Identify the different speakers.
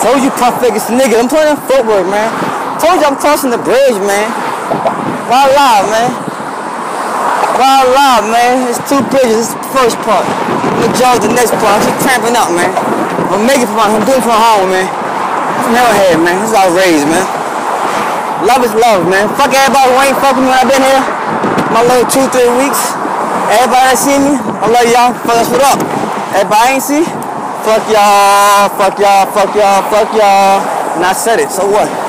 Speaker 1: Told you pump fakers, nigga. I'm playing footwork, man. Told you I'm crossing the bridge, man. Why lie, man? Why lie, man? It's 2 bridges. It's the first part. I'm gonna judge the next part. I keep cramping up, man. I'm making for I'm doing it for home, man. From Hellhead, man. This is outrageous, man. Love is love, man. Fuck everybody who ain't fucking me when I've been here. My little 2-3 weeks. Everybody that see me, I love y'all. Fuck us up. Everybody ain't see? Fuck y'all, fuck y'all, fuck y'all, fuck y'all. And I said it, so what?